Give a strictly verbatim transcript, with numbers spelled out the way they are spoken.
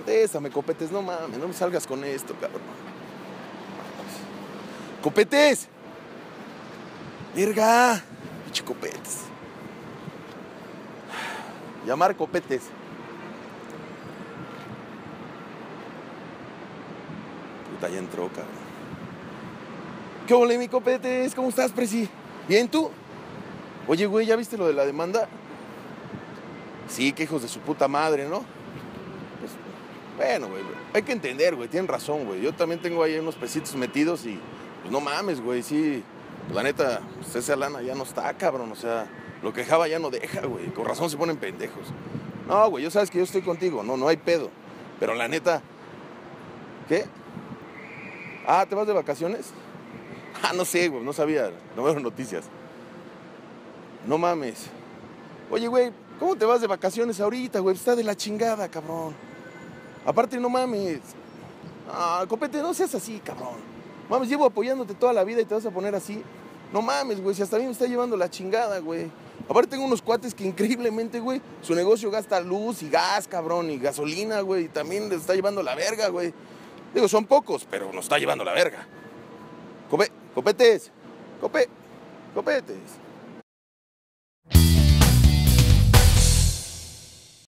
Contéstame, Copetes, no mames, no me salgas con esto, cabrón. ¡Copetes! ¡Verga! Pinche Copetes. Llamar Copetes. Puta, ya entró, cabrón. ¿Qué ole, mi Copetes? ¿Cómo estás, presi? ¿Bien, tú? Oye, güey, ¿ya viste lo de la demanda? Sí, que hijos de su puta madre, ¿no? Pues, bueno, güey, hay que entender, güey, tienen razón, güey. Yo también tengo ahí unos pesitos metidos y, pues, no mames, güey, sí. Pues, la neta, pues, esa lana ya no está, cabrón, o sea, lo que dejaba ya no deja, güey. Con razón se ponen pendejos. No, güey, yo sabes que yo estoy contigo, no, no hay pedo. Pero la neta, ¿qué? Ah, ¿te vas de vacaciones? Ah, no sé, güey, no sabía, no veo noticias. No mames. Oye, güey, ¿cómo te vas de vacaciones ahorita, güey? Está de la chingada, cabrón. Aparte, no mames. Ah, Copete, no seas así, cabrón. Mames, llevo apoyándote toda la vida y te vas a poner así. No mames, güey, si hasta a mí me está llevando la chingada, güey. Aparte tengo unos cuates que increíblemente, güey, su negocio gasta luz y gas, cabrón, y gasolina, güey, y también les está llevando la verga, güey. Digo, son pocos, pero nos está llevando la verga. Cope, copetes, cope, copetes.